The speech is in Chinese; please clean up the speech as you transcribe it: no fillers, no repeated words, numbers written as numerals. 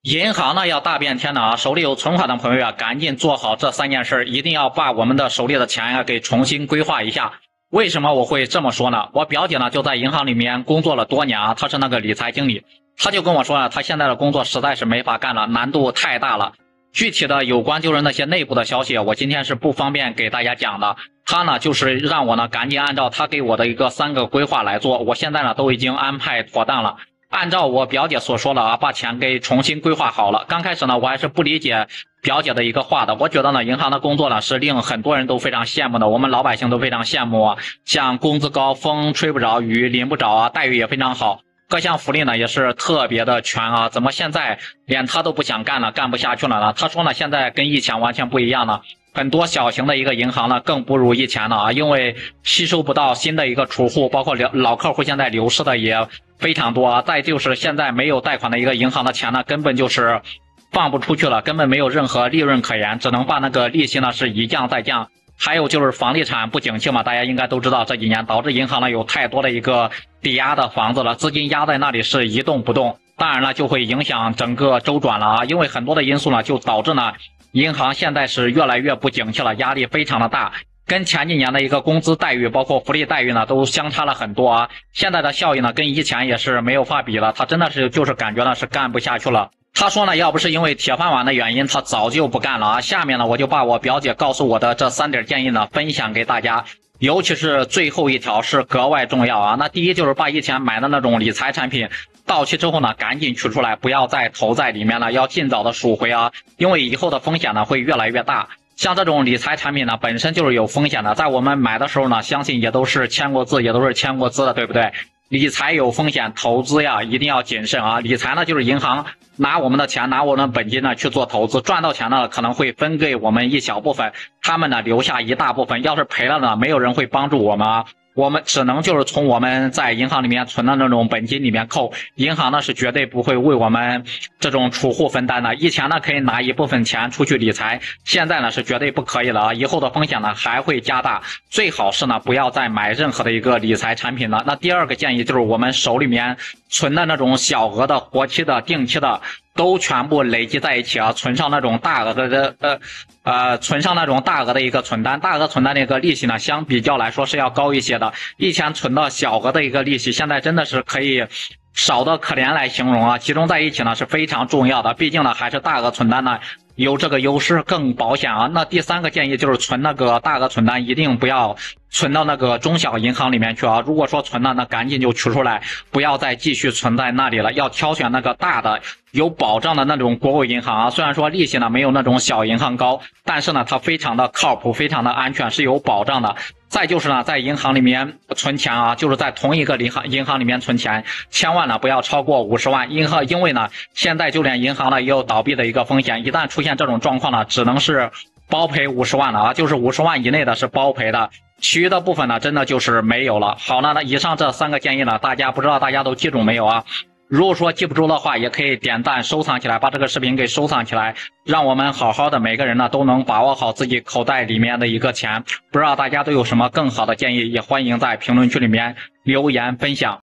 银行呢要大变天了啊！手里有存款的朋友啊，赶紧做好这3件事，一定要把我们的手里的钱啊给重新规划一下。为什么我会这么说呢？我表姐呢就在银行里面工作了多年啊，她是那个理财经理，她就跟我说啊，她现在的工作实在是没法干了，难度太大了。具体的有关就是那些内部的消息，我今天是不方便给大家讲的。她呢就是让我呢赶紧按照她给我的一个3个规划来做，我现在呢都已经安排妥当了。按照我表姐所说的啊，把钱给重新规划好了。刚开始呢，我还是不理解表姐的一个话的。我觉得呢，银行的工作呢是令很多人都非常羡慕的，我们老百姓都非常羡慕啊。像工资高，风吹不着，雨淋不着啊，待遇也非常好，各项福利呢也是特别的全啊。怎么现在连他都不想干了，干不下去了呢？他说呢，现在跟以前完全不一样了。很多小型的一个银行呢，更不如以前了啊，因为吸收不到新的一个储户，包括老客户现在流失的也非常多啊。再就是现在没有贷款的一个银行的钱呢，根本就是放不出去了，根本没有任何利润可言，只能把那个利息呢是一降再降。还有就是房地产不景气嘛，大家应该都知道，这几年导致银行呢有太多的一个抵押的房子了，资金压在那里是一动不动，当然了就会影响整个周转了啊。因为很多的因素呢，就导致呢银行现在是越来越不景气了，压力非常的大，跟前几年的一个工资待遇包括福利待遇呢都相差了很多啊。现在的效益呢跟以前也是没有法比了，他真的是就是感觉呢是干不下去了。他说呢，要不是因为铁饭碗的原因，他早就不干了啊。下面呢，我就把我表姐告诉我的这3点建议呢分享给大家，尤其是最后一条是格外重要啊。那第一就是把以前买的那种理财产品到期之后呢，赶紧取出来，不要再投在里面了，要尽早的赎回啊，因为以后的风险呢会越来越大。像这种理财产品呢，本身就是有风险的，在我们买的时候呢，相信也都是签过字，也都是签过资的，对不对？理财有风险，投资呀一定要谨慎啊。理财呢就是银行拿我们的钱，拿我们的本金呢去做投资，赚到钱呢可能会分给我们一小部分，他们呢留下一大部分，要是赔了呢，没有人会帮助我们啊。我们只能就是从我们在银行里面存的那种本金里面扣，银行呢是绝对不会为我们这种储户分担的。以前呢可以拿一部分钱出去理财，现在呢是绝对不可以了啊！以后的风险呢还会加大，最好是呢不要再买任何的一个理财产品了。那第2个建议就是我们手里面存的那种小额的、活期的、定期的，都全部累积在一起啊，存上那种大额的存上那种大额的一个存单，大额存单的一个利息呢，相比较来说是要高一些的。以前存到小额的一个利息，现在真的是可以少的可怜来形容啊，集中在一起呢是非常重要的，毕竟呢还是大额存单呢有这个优势，更保险啊。那第3个建议就是存那个大额存单，一定不要存到那个中小银行里面去啊。如果说存了，那赶紧就取出来，不要再继续存在那里了，要挑选那个大的有保障的那种国有银行啊。虽然说利息呢没有那种小银行高，但是呢它非常的靠谱，非常的安全，是有保障的。再就是呢，在银行里面存钱啊，就是在同一个银行里面存钱，千万呢不要超过50万。因为呢，现在就连银行呢也有倒闭的一个风险，一旦出现这种状况呢，只能是包赔50万了啊，就是50万以内的是包赔的，其余的部分呢真的就是没有了。好了，那以上这3个建议呢，不知道大家都记住没有啊？如果说记不住的话，也可以点赞收藏起来，把这个视频给收藏起来，让我们好好的每个人呢都能把握好自己口袋里面的一个钱。不知道大家都有什么更好的建议，也欢迎在评论区里面留言分享。